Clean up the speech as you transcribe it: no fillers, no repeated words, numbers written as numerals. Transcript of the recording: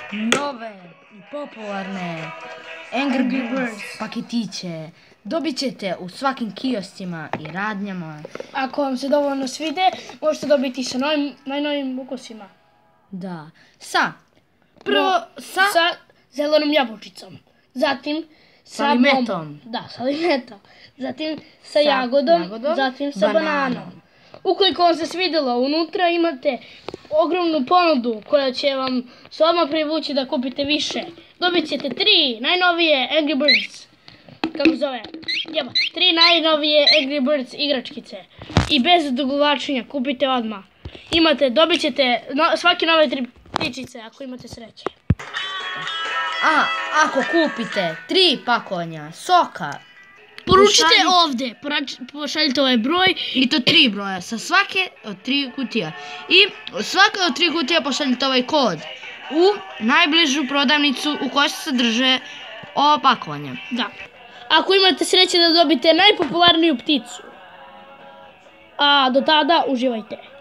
nove i popularne Angry Birds paketiće. Dobit ćete u svakim kioscima i radnjama. Ako vam se dovoljno svide, možete dobiti sa najnovim ukusima. Da. Sa zelenom jabučicom. Zatim sa limetom. Da, sa limetom. Zatim sa jagodom, zatim sa bananom. Ukoliko vam se svidjelo, unutra imate ogromnu ponudu koja će vam se odmah privući da kupite više. Dobit ćete 3 najnovije Angry Birds. Kako zove? Jeba, 3 najnovije Angry Birds igračkice. I bez odugovlačenja kupite odmah. Dobit ćete svake nove 3 ptičice ako imate sreće. A ako kupite 3 pakovanja soka, Poručite ovdje, pošaljite ovaj broj. I to 3 broja, sa svake od 3 kutija. I svaka od 3 kutija pošaljite ovaj kod u najbližu prodavnicu u kojoj se sadrže ova pakovanja. Da. Ako imate sreće da dobite najpopularniju pticu. A do tada uživajte.